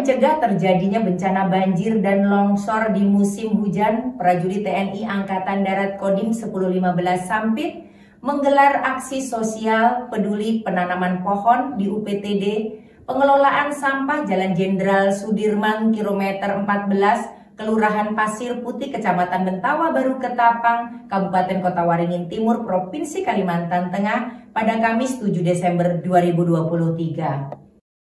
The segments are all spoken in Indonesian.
mencegah terjadinya bencana banjir dan longsor di musim hujan, prajurit TNI Angkatan Darat Kodim 1015 Sampit menggelar aksi sosial peduli penanaman pohon di UPTD pengelolaan sampah Jalan Jenderal Sudirman kilometer 14, Kelurahan Pasir Putih, Kecamatan Bentawa Baru, Ketapang, Kabupaten Kota Waringin Timur, Provinsi Kalimantan Tengah pada Kamis 7 Desember 2023.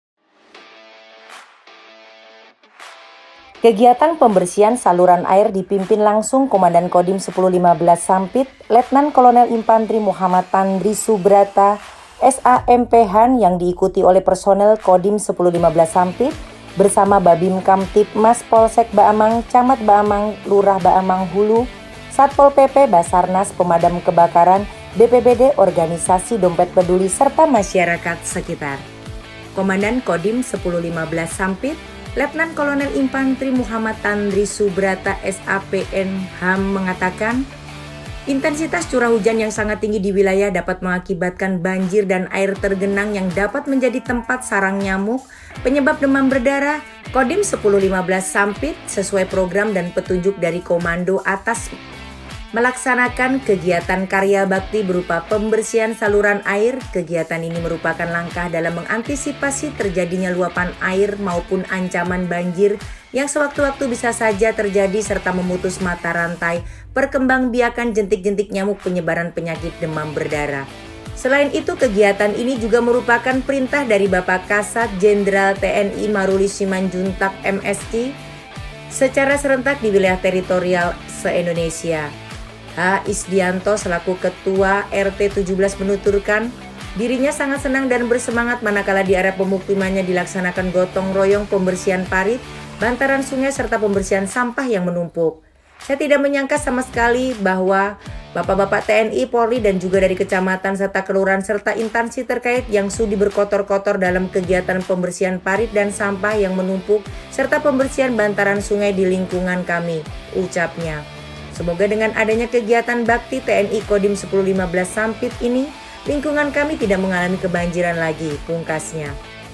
Kegiatan pembersihan saluran air dipimpin langsung Komandan Kodim 1015 Sampit, Letnan Kolonel Infantri Muhammad Tandri Subrata, SAMPH yang diikuti oleh personel Kodim 1015 Sampit bersama Babim Kamtibmas Polsek Baamang, Camat Baamang, Lurah Baamang Hulu, Satpol PP, Basarnas, Pemadam Kebakaran, BPBD, Organisasi Dompet Peduli, serta masyarakat sekitar. Komandan Kodim 1015 Sampit, Letnan Kolonel Infantri Muhammad Tandri Subrata SAPNH mengatakan, intensitas curah hujan yang sangat tinggi di wilayah dapat mengakibatkan banjir dan air tergenang yang dapat menjadi tempat sarang nyamuk, penyebab demam berdarah. Kodim 1015 Sampit sesuai program dan petunjuk dari Komando Atas melaksanakan kegiatan karya bakti berupa pembersihan saluran air. Kegiatan ini merupakan langkah dalam mengantisipasi terjadinya luapan air maupun ancaman banjir yang sewaktu-waktu bisa saja terjadi serta memutus mata rantai perkembangbiakan jentik-jentik nyamuk penyebaran penyakit demam berdarah. Selain itu, kegiatan ini juga merupakan perintah dari Bapak Kasat Jenderal TNI Maruli Simanjuntak MSc secara serentak di wilayah teritorial se-Indonesia. H. Isdianto selaku Ketua RT 17 menuturkan, dirinya sangat senang dan bersemangat manakala di area pemukimannya dilaksanakan gotong royong pembersihan parit, bantaran sungai serta pembersihan sampah yang menumpuk. Saya tidak menyangka sama sekali bahwa Bapak-Bapak TNI, Polri, dan juga dari kecamatan serta kelurahan serta instansi terkait yang sudi berkotor-kotor dalam kegiatan pembersihan parit dan sampah yang menumpuk serta pembersihan bantaran sungai di lingkungan kami, ucapnya. Semoga dengan adanya kegiatan bakti TNI Kodim 1015 Sampit ini, lingkungan kami tidak mengalami kebanjiran lagi, pungkasnya.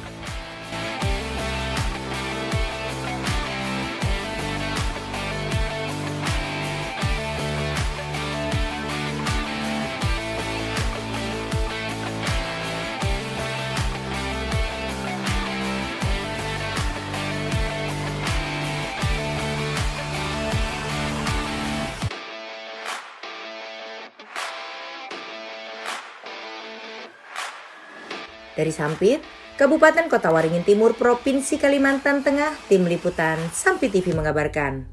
Dari Sampit, Kabupaten Kota Waringin Timur, Provinsi Kalimantan Tengah, Tim Liputan Sampit TV mengabarkan.